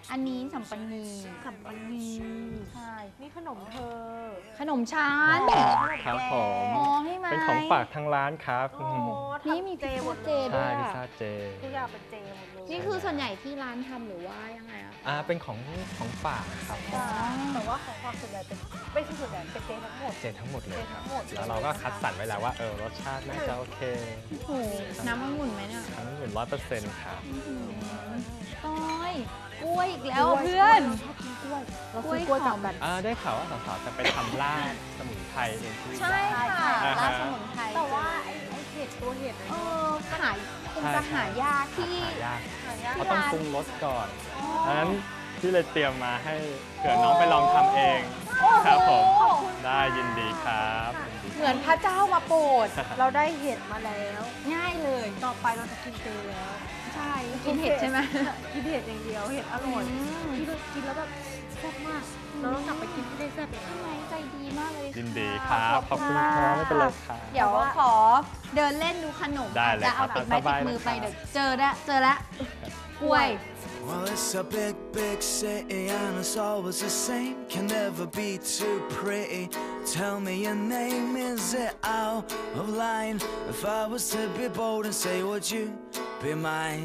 อันนี้สัมปันนีสัมปันนีใช่นี่ขนมเธอขนมชั้นครับผมอ๋อให้ไหมเป็นของฝากทางร้านครับโอ้นี่มีเจหมดเจเลยด้วใช่ยพิซอะซ่าเจทุกอย่างเป็นเจหมดเลยนี่คือส่วนใหญ่ที่ร้านทำหรือว่ายังไงอะเป็นของฝากครับแต่ว่าของความส่วนใหญ่เป็นไม่ใช่ส่วนใหญ่เป็นเจทั้งหมดเจทั้งหมดเลยครับเจทั้งหมดเลยแล้วเราก็คัดสรรไว้แล้วว่ารสชาติน่าจะโอเคโอ้โหน้ำองุ่นไหมเนี่ยทั้งหมด100%ครับต้อยกล้วยอีกแล้วเพื่อนชอบกินกล้วยเรากล้วยซื้อกล้วยหจาอก มกันได้ข่าวว่าสาวๆจะไปทำลาบสมุนไพรเองที่ใช่ค่ะอ่าฮะร้านสมุนไพรแต่ว่าไอ้เห็ดตัวเห็ดเออขายคงจะหายากที่หายากหายากเขาต้องปรุงรสก่อนดังนั้นพี่เลยเตรียมมาให้เผื่อน้องไปลองทำเองครับผมได้ยินดีครับยินดีเหมือนพระเจ้ามาโปรดเราได้เห็ดมาแล้วง่ายเลยต่อไปเราจะกินเจแล้วใช่กินเห็ดใช่ไหมกินเห็ดอย่างเดียวเห็ดอร่อยกินแล้วแบบแซ่บมากเราต้องกลับไปกินที่ได้แซ่บอีกนะใจดีมากเลยยินดีครับขอบคุณครับไม่เป็นไรครับเดี๋ยวขอเดินเล่นดูขนมได้เลยจะเอาครับติดไม้สติบาดยมือไปเลยครับเดี๋ยวเจอแล้วกล้วย Well, it's a big, big city and it's always the same. Can never be too pretty. Tell me your name, is it out of line? If I was to be bold and say, would you be mine?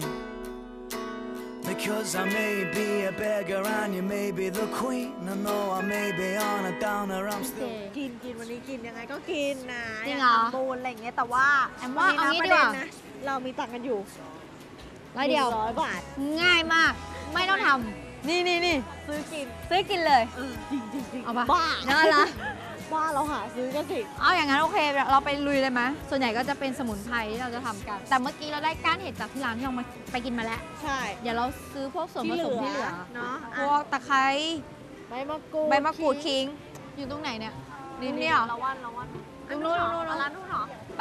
Because I may be a beggar and you may be the queen. I know I may be on a downer, I'm still. กินวันนี้กินยังไงก็กินนะจริงเหรอบูนอะไรอย่างเงี้ยแต่ว่าแอมว่าเอางี้ประดีกว่านะ เรามีตังค์กันอยู่ร้อยเดียว 100 บาทง่ายมาก ไม่ต้องทำนี่ซื้อกินซื้อกินเลยจริงเอาปะบ้าได้ละบ้าเราหาซื้อกันสิเอาอย่างนั้นโอเคเราไปลุยเลยไหมส่วนใหญ่ก็จะเป็นสมุนไพรที่เราจะทำกัน แต่เมื่อกี้เราได้ก้านเห็ดจากที่ร้านที่เรามาไปกินมาแล้วใช่เดี๋ยวเราซื้อพวกส่วนผสมที่เหลือเนาะพวกตะไคร้ใบมะกรูดใบมะกรูดขิง อยู่ตรงไหนเนี่ยนี่เหรอละวันตรงนู้นร้านนู้นเหรอไป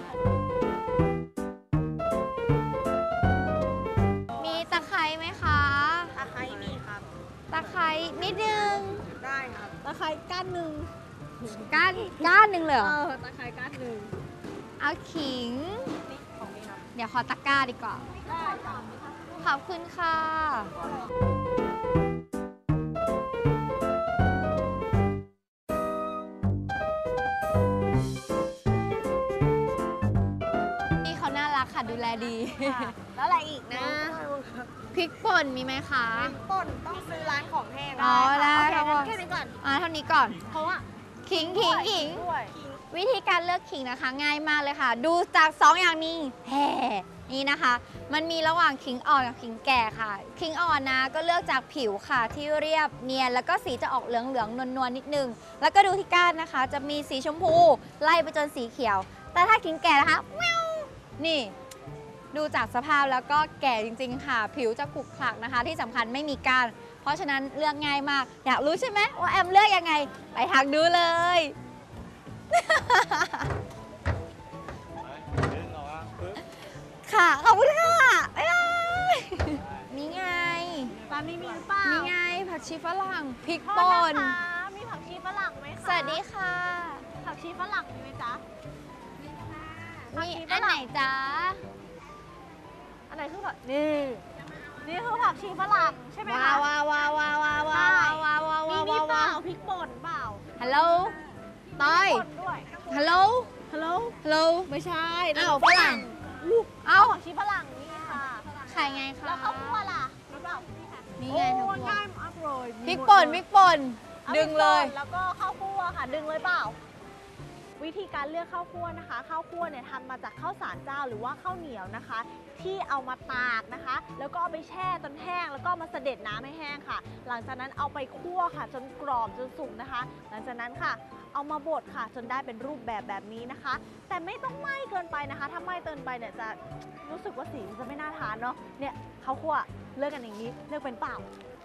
มีตะไคร้ไหมคะตะไคร้มีครับตะไคร้นิดนึงได้ครับตะไคร้ก้านหนึ่งก้านหนึ่งเลยเหรอตะไคร้ก้านหนึ่งเอาขิงนี่ของนี่ครับเดี๋ยวขอตะกร้าดีกว่าได้ครับขอบคุณค่ะ นี่เขาน่ารักค่ะ ดูแลดีแล้วอะไรอีกนะพริกป่นมีไหมคะป่นต้องซื้อร้านของแห้งอ๋อได้โอเคครับงั้นแค่นี้ก่อนเท่านี้ก่อนเพราะว่าขิงด้วยวิธีการเลือกขิงนะคะ ง่ายมากเลยค่ะ ดูจาก2อย่างนี้แห่นี่นะคะ มันมีระหว่างขิงอ่อนกับขิงแก่ค่ะขิงอ่อนนะก็เลือกจากผิวค่ะ ที่เรียบเนียนแล้วก็สีจะออกเหลืองๆนวลๆนิดนึงแล้วก็ดูที่ก้านนะคะ จะมีสีชมพูไล่ไปจนสีเขียว แต่ถ้าขิงแก่นะคะแววนี่ ดูจากสภาพแล้วก็แก่จริงๆค่ะ ผิวจะขรุขระนะคะ ที่สำคัญไม่มีก้านเพราะฉะนั้นเลือกง่ายมาก อยากรู้ใช่ไหมว่าแอมเลือกยังไงไปหักดูเลย ค่ะ ขอบคุณค่ะบ๊ายบายนี่ไงร้านนี้มีหรือเปล่านี่ไง ผักชีฝรั่งพริกโทษป่นนะคะมีผักชีฝรั่งไหมคะสวัสดีค่ะผักชีฝรั่งมีไหมจ๊ะ ผักนี่ชีฝอันรั่ไหนงจ๊ะอันไหนคือผักนี่คือผักชีฝรั่งใช่ไหมว้าคะวว้าวว้าวว้าวว้าวว้าวว้าวว้าวมีว้าวนี่เปว้าล่าว พริกป่นเปล่าฮัลโหลต้อยป่นด้วยฮัลโหลฮัลโหลฮัลโหลไม่ใช่อ้าวฝรั่งอู้เอ้าผักชีฝรั่งนี่ค่ะขายไงคะแล้วข้าวคั่วล่ะรู้เปล่านี่โอ้ไงทั้งหมดง่ายมากเลยพริกป่นพริกป่นอาดึงเลยพริกป่นแล้วก็ข้าวคั่วค่ะ ดึงเลยเปล่า วิธีการเลือกข้าวคั่วนะคะข้าวคั่วเนี่ยทำมาจากข้าวสารเจ้าหรือว่าข้าวเหนียวนะคะ ที่เอามาตากนะคะ แล้วก็เอาไปแช่จนแห้งแล้วก็มาเสด็จน้ำให้แห้งค่ะ หลังจากนั้นเอาไปคั่วค่ะ จนกรอบจนสุกนะคะ หลังจากนั้นค่ะ เอามาบดค่ะ จนได้เป็นรูปแบบนี้นะคะ แต่ไม่ต้องไหม้เกินไปนะคะ ถ้าไหม้เกินไปเนี่ยจะรู้สึกว่าสีมันจะไม่น่าทานเนาะเนี่ยข้าวคั่วเลือกกันอย่างนี้เลือกเป็นเปล่า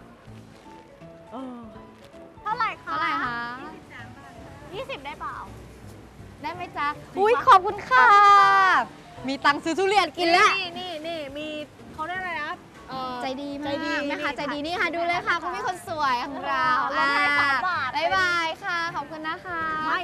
เท่าไหร่คะเท่าไหร่คะ 20 ได้เปล่าได้ไหมจ๊ะ อุ้ยขอบคุณค่ะ มีตังค์ซื้อทุเรียนกินแล้วนี่มีเขาได้อะไรนะใจดีมากใจดีแม่ค้านี่ใจดีค่ะนี่ค่ะดูเลยค่ะคุณพี่คนสวยของเราลดให้3 บาทบ๊ายบายค่ะ ขอบคุณนะคะไม่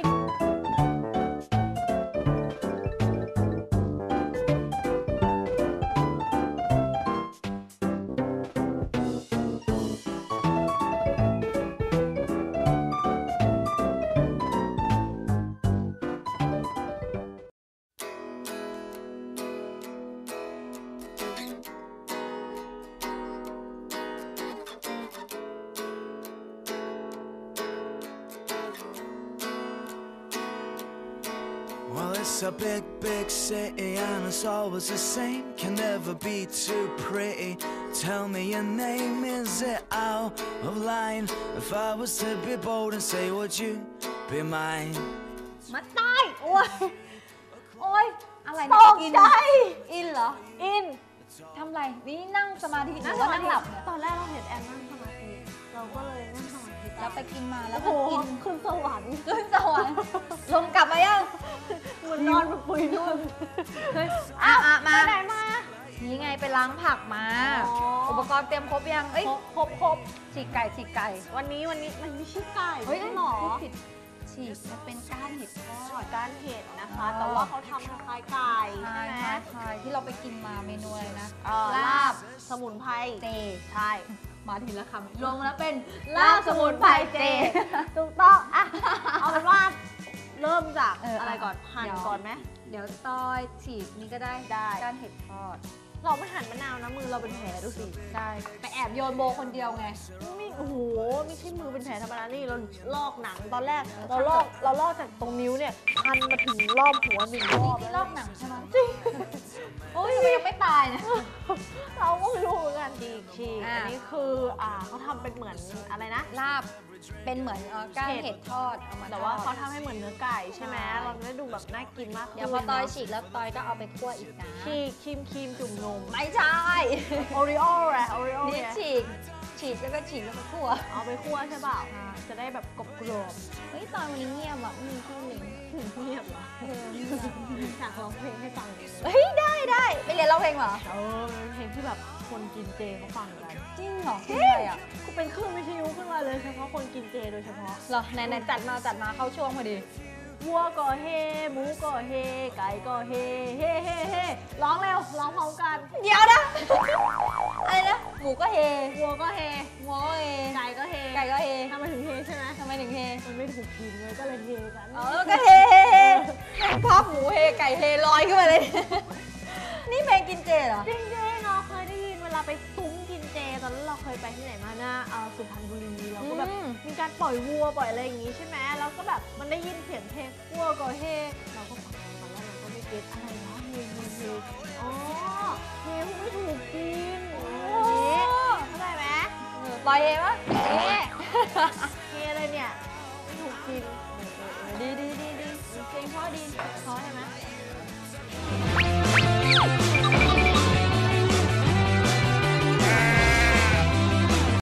it's a big, big city and it's always the same. Can never be too pretty. Tell me your name, is it out of line? If I was to be bold and say, would you be mine? มาตายโอ้ยโอ้ยอะไรตนะกอินใจอินเหรออินทำไรนี่นั่งสมาธิหนั่รืงอสว่ามานั่งธิหลับเนี่ยตอนแรกเราเห็นแอนนั่งสมาธิเราก็เลยนั่งสมาธิแล้วไปกินมาแล้โอ้วโหก็กินขึ้นสวรรค์ขึ้นสวรรค์ลงกลับมายังเหมือนนอนบนปุยนุ่นอ่ะมาไปไหนมานี่ไงไปล้างผักมาอ๋ออุอุปกรณ์เตรียมครบยังเอ้ยครบฉีกไก่วันนี้มันไม่ใช่ไก่เฮ้ยไม่ใช่หรอพูดผิดฉีกมันเป็นก้านเห็ดทอดการเห็ดนะคะอ๋อแต่ว่าเขาทำคล้ายๆไก่ใช่ใช่ไหมใช่ที่เราไปกินมาเมนูอะไรนะลาลาบบ สมุนไพรเจใช่มาทีละคำรวมแล้วเป็นลาบสมุนไพรเจถูกต้องอ่ะเอาเป็นว่าเริ่มจากอะไรก่อนหั่นก่อนไหมเดี๋ยวตอยฉีกนี่ก็ได้ได้ก้านเห็ดทอดเราไม่หั่นมะนาวนะมือเราเป็นแผลดูสิใช่ไปแอบโยนโบคนเดียวไงไม่โอ้โหไม่ใช่มือเป็นแผลธรรมดานี่เราลอกหนังตอนแรกเราลอกจากตรงนิ้วเนี่ยพันมาถึงรอบหัวหนึ่งรอบนี่ลอกหนังใช่ไหมจริงโอ้ยทำไมยังไม่ตายนะเราก็ไม่รู้เหมือนกันฉีกอ่ะอันนี้คือเขาทำเป็นเหมือนอะไรนะลาบเป็นเหมือนก้านเห็ดทอดเอามาแต่ว่าทเขาอดทำให้เหมือนเนื้อไก่ใช่ไหมใช่เราได้ดูแบบน่ากินมากขึ้นเดี๋ยวพอตอยฉีกแล้วตอยก็เอาไปคั่วอีกนะฉีกครีมจุ่มนมไม่ใช่โอริโอ้แหละโอริโอ้นี่เนี่ยฉีกแล้วก็ฉีกแล้วก็คั่วเอาไปคั่วใช่เปล่าจะได้แบบกรอบเฮ้ยตอนวันนี้เงียบอ่ะไม่มีที่เล่นๆเงียบเหรออยากร้องเพลงให้ฟังเลยเฮ้ยได้ไปเรียนร้องเพลงเหรอเป็นเพลงที่แบบคนกินเจเขาฟังกันจริงเหรอเพลงอะไรอ่ะกูเป็นคลื่นวิทยุขึ้นมาเลยเฉพาะคนกินเจโดยเฉพาะเหรอไหนจัดมาเข้าช่วงพอดีวัวก็เฮหมูก็เฮไก่ก็เฮเฮเฮเฮร้องเร็วร้องพร้อมกันเดี๋ยวนะ อะไรนะ หมูก็เฮวัวก็เฮวัวก็เฮไก่ก็เฮไก่ก็เฮทำไมถึงเฮใช่ไหมทำไมถึงเฮมันไม่ถูกพิมพ์เลยก็เลยเฮกันอ๋อก็เฮภาพหมูเฮไก่เฮลอยขึ้นมาเลย นี่เพลงกินเจเหรอจริงๆเราเคยได้ยินเวลาไปซุ้มกินเจตอนนั้นเราเคยไปที่ไหนมานะสุพรรณบุรีเราก็แบบอืมมีการปล่อยวัวปล่อยอะไรอย่างงี้ใช่ไหมแล้วก็แบบมันได้ยินเสียงเพลงวัวก็เฮเราก็ฟังตอนแรกเราก็ไม่เก็ตอะไรวะเฮอ๋อเฮไม่ถูกกินอย่างงี้เข้าใจไหมลอยเฮปะเฮ